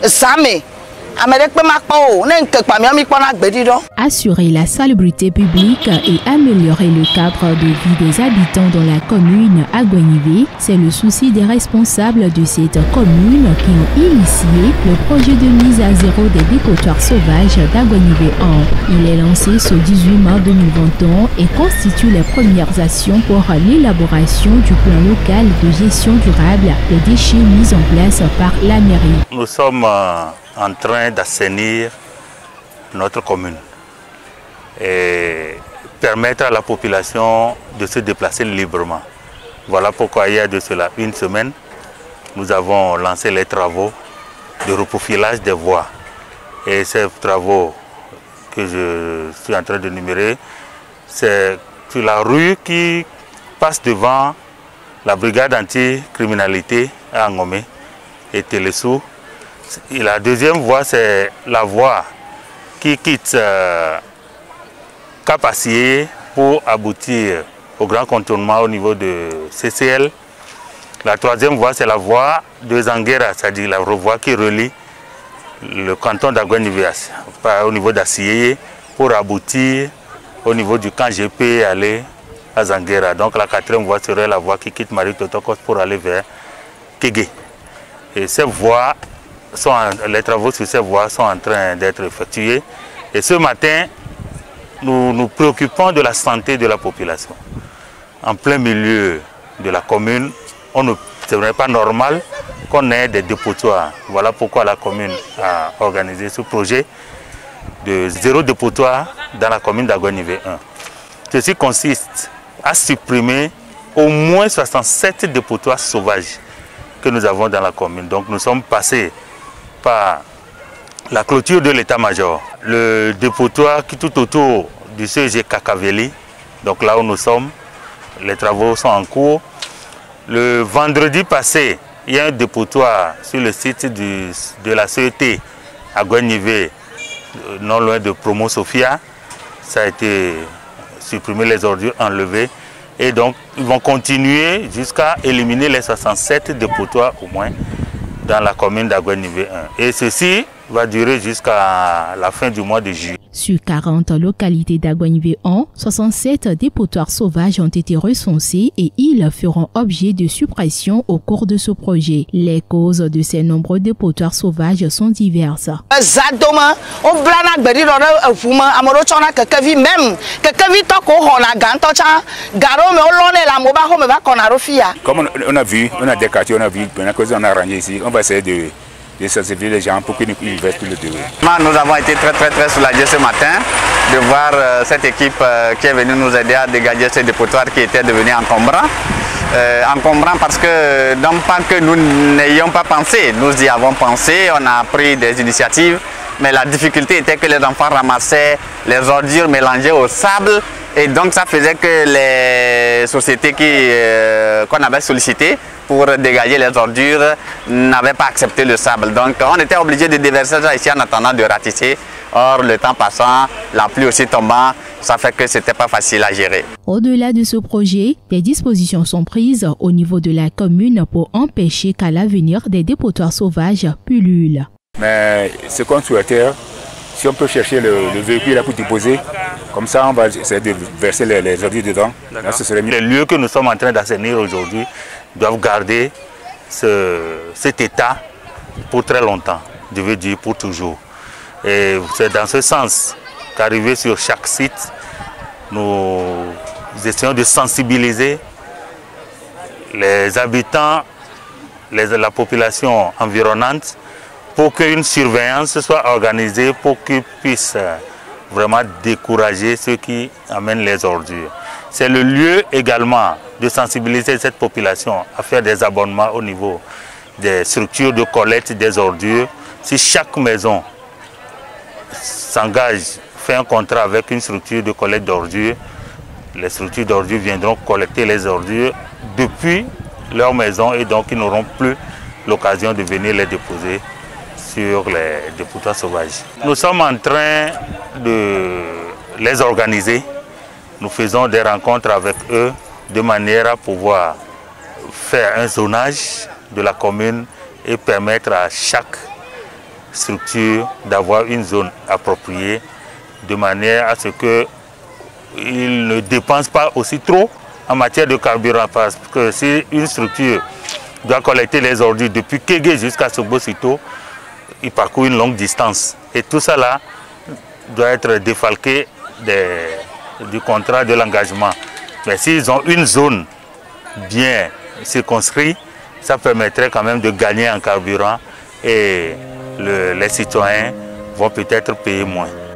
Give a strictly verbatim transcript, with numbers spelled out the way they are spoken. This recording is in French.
Assurer la salubrité publique et améliorer le cadre de vie des habitants dans la commune Agouanivé, c'est le souci des responsables de cette commune qui ont initié le projet de mise à zéro des dépotoirs sauvages d'Agouanivé un. Il est lancé ce dix-huit mars deux mille vingt et un et constitue les premières actions pour l'élaboration du plan local de gestion durable des déchets mis en place par la mairie. Nous sommes euh, en train d'assainir notre commune et permettre à la population de se déplacer librement. Voilà pourquoi il y a de cela une semaine, nous avons lancé les travaux de reprofilage des voies. Et ces travaux que je suis en train de numérer, c'est sur la rue qui passe devant la brigade anti-criminalité à Ngomé et Télésou. Et la deuxième voie, c'est la voie qui quitte euh, Cap-Acier pour aboutir au grand contournement au niveau de C C L. La troisième voie, c'est la voie de Zanguera, c'est-à-dire la voie qui relie le canton d'Agouanivé au niveau d'Acier pour aboutir au niveau du camp G P et aller à Zanguera. Donc la quatrième voie serait la voie qui quitte Marie-Totokos pour aller vers Kégué. Et ces voies sont en, les travaux sur ces voies sont en train d'être effectués. Et ce matin, nous nous préoccupons de la santé de la population. En plein milieu de la commune, on ne serait pas normal qu'on ait des dépotoirs. Voilà pourquoi la commune a organisé ce projet de zéro dépotoir dans la commune d'Agouanivé un. Ceci consiste à supprimer au moins soixante-sept dépotoirs sauvages que nous avons dans la commune. Donc nous sommes passés par la clôture de l'état-major, le dépotoir qui tout autour du C G Kakaveli, donc là où nous sommes, les travaux sont en cours. Le vendredi passé, il y a un dépotoir sur le site du, de la C E T à Agouanivé, non loin de Promo Sophia. Ça a été supprimé, les ordures enlevées. Et donc, ils vont continuer jusqu'à éliminer les soixante-sept dépotoirs au moins dans la commune d'Agouanivé un. Et ceci va durer jusqu'à la fin du mois de juillet. Sur quarante localités d'Agouanivé un, soixante-sept dépotoirs sauvages ont été recensés et ils feront objet de suppression au cours de ce projet. Les causes de ces nombreux dépotoirs sauvages sont diverses. Comme on a vu, on a des quartiers, on a vu, on a arrangé ici, on va essayer de de sensibiliser les gens pour qu'ils ne versent plus le terrain. Nous avons été très très très soulagés ce matin de voir euh, cette équipe euh, qui est venue nous aider à dégager ce dépotoir qui était devenu encombrant. Euh, encombrant parce que non pas que nous n'ayons pas pensé, nous y avons pensé, on a pris des initiatives, mais la difficulté était que les enfants ramassaient les ordures mélangées au sable et donc ça faisait que les sociétés qui, euh, qu'on avait sollicitées pour dégager les ordures n'avaient pas accepté le sable. Donc on était obligé de déverser ça ici en attendant de ratisser. Or le temps passant, la pluie aussi tombant, ça fait que c'était pas facile à gérer. Au-delà de ce projet, des dispositions sont prises au niveau de la commune pour empêcher qu'à l'avenir des dépotoirs sauvages pullulent. Mais ce qu'on souhaitait, si on peut chercher le, le véhicule là pour déposer, comme ça on va essayer de verser les, les ordures dedans. Là, ce serait mieux. Les lieux que nous sommes en train d'assainir aujourd'hui doivent garder ce, cet état pour très longtemps, je veux dire pour toujours. Et c'est dans ce sens qu'arrivé sur chaque site, nous essayons de sensibiliser les habitants, les, la population environnante pour qu'une surveillance soit organisée pour qu'ils puissent vraiment décourager ceux qui amènent les ordures. C'est le lieu également de sensibiliser cette population à faire des abonnements au niveau des structures de collecte des ordures. Si chaque maison s'engage, fait un contrat avec une structure de collecte d'ordures, les structures d'ordures viendront collecter les ordures depuis leur maison et donc ils n'auront plus l'occasion de venir les déposer sur les dépotoirs sauvages. Nous sommes en train de les organiser. Nous faisons des rencontres avec eux de manière à pouvoir faire un zonage de la commune et permettre à chaque structure d'avoir une zone appropriée de manière à ce qu'ils ne dépensent pas aussi trop en matière de carburant. Parce que si une structure doit collecter les ordures depuis Kégué jusqu'à Sogbosito, il parcourt une longue distance. Et tout ça là doit être défalqué des, du contrat de l'engagement. Mais s'ils ont une zone bien circonscrite, ça permettrait quand même de gagner en carburant et le, les citoyens vont peut-être payer moins.